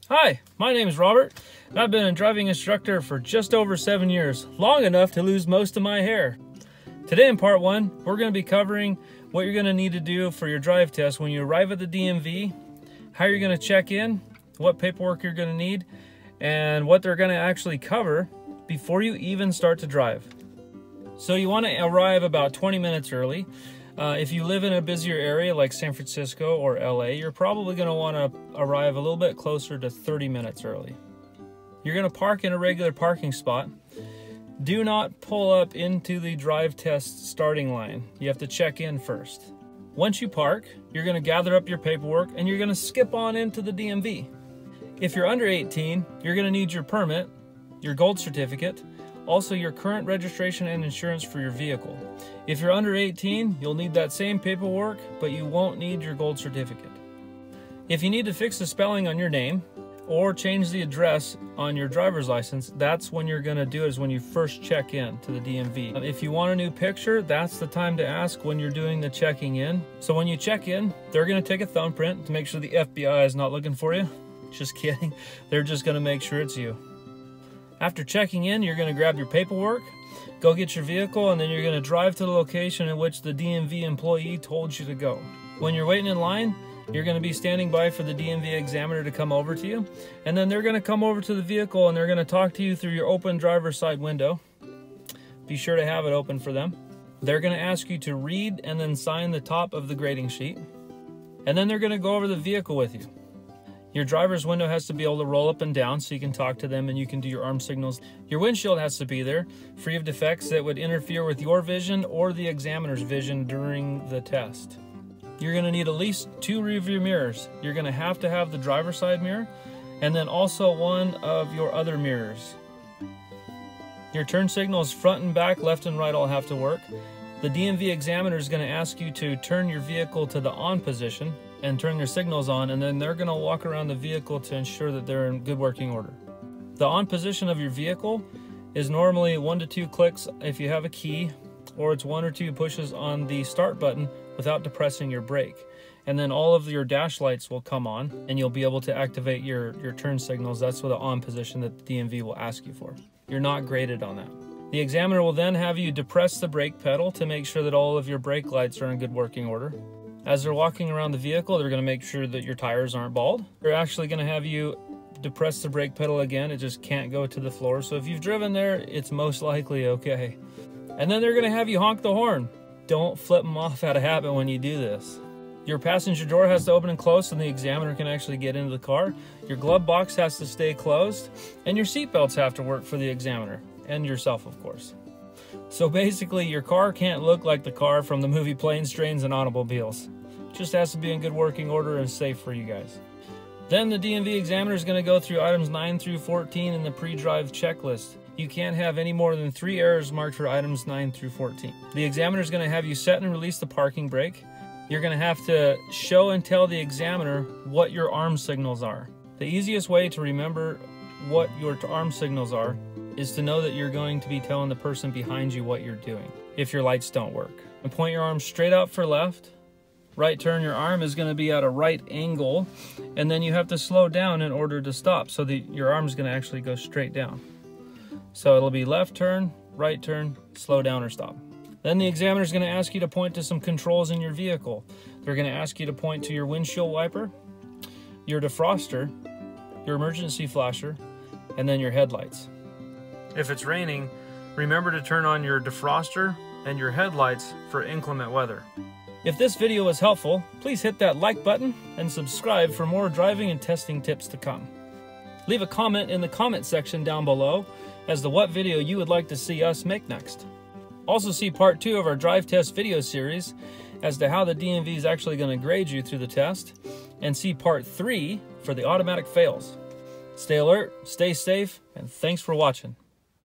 Hi, my name is Robert, and I've been a driving instructor for just over 7 years, long enough to lose most of my hair. Today in part 1, we're going to be covering what you're going to need to do for your drive test when you arrive at the DMV, how you're going to check in, what paperwork you're going to need, and what they're going to actually cover before you even start to drive. So you want to arrive about 20 minutes early. If you live in a busier area like San Francisco or LA, you're probably going to want to arrive a little bit closer to 30 minutes early. You're going to park in a regular parking spot. Do not pull up into the drive test starting line. You have to check in first. Once you park, you're going to gather up your paperwork and you're going to skip on into the DMV. If you're under 18, you're going to need your permit, your gold certificate, also your current registration and insurance for your vehicle. If you're under 18, you'll need that same paperwork, but you won't need your gold certificate. If you need to fix the spelling on your name or change the address on your driver's license, that's when you're going to do it, is when you first check in to the DMV. If you want a new picture, that's the time to ask when you're doing the checking in. So when you check in, they're going to take a thumbprint to make sure the FBI is not looking for you. Just kidding. They're just going to make sure it's you. After checking in, you're going to grab your paperwork, go get your vehicle, and then you're going to drive to the location in which the DMV employee told you to go. When you're waiting in line, you're going to be standing by for the DMV examiner to come over to you, and then they're going to come over to the vehicle and they're going to talk to you through your open driver's side window. Be sure to have it open for them. They're going to ask you to read and then sign the top of the grading sheet, and then they're going to go over the vehicle with you. Your driver's window has to be able to roll up and down so you can talk to them and you can do your arm signals. Your windshield has to be there, free of defects that would interfere with your vision or the examiner's vision during the test. You're going to need at least 2 rearview mirrors. You're going to have the driver's side mirror and then also one of your other mirrors. Your turn signals front and back, left and right all have to work. The DMV examiner is going to ask you to turn your vehicle to the on position and turn your signals on, and then they're going to walk around the vehicle to ensure that they're in good working order. The on position of your vehicle is normally 1 to 2 clicks if you have a key, or it's 1 or 2 pushes on the start button without depressing your brake. And then all of your dash lights will come on and you'll be able to activate your turn signals. That's what the on position that the DMV will ask you for. You're not graded on that. The examiner will then have you depress the brake pedal to make sure that all of your brake lights are in good working order. As they're walking around the vehicle, they're going to make sure that your tires aren't bald. They're actually going to have you depress the brake pedal again. It just can't go to the floor. So if you've driven there, it's most likely okay. And then they're going to have you honk the horn. Don't flip them off out of habit when you do this. Your passenger door has to open and close so the examiner can actually get into the car. Your glove box has to stay closed. And your seat belts have to work for the examiner. And yourself, of course. So basically, your car can't look like the car from the movie Planes, Trains, and Automobiles. It just has to be in good working order and safe for you guys. Then the DMV examiner is going to go through items 9 through 14 in the pre-drive checklist. You can't have any more than 3 errors marked for items 9 through 14. The examiner is going to have you set and release the parking brake. You're going to have to show and tell the examiner what your arm signals are. The easiest way to remember what your arm signals are is to know that you're going to be telling the person behind you what you're doing if your lights don't work. And point your arm straight out for left. Right turn, your arm is going to be at a right angle, and then you have to slow down in order to stop so that your arm is going to actually go straight down. So it'll be left turn, right turn, slow down or stop. Then the examiner is going to ask you to point to some controls in your vehicle. They're going to ask you to point to your windshield wiper, your defroster, your emergency flasher, and then your headlights. If it's raining, remember to turn on your defroster and your headlights for inclement weather. If this video was helpful, please hit that like button and subscribe for more driving and testing tips to come. Leave a comment in the comment section down below as to what video you would like to see us make next. Also see part 2 of our drive test video series as to how the DMV is actually going to grade you through the test, and see part 3 for the automatic fails. Stay alert, stay safe, and thanks for watching.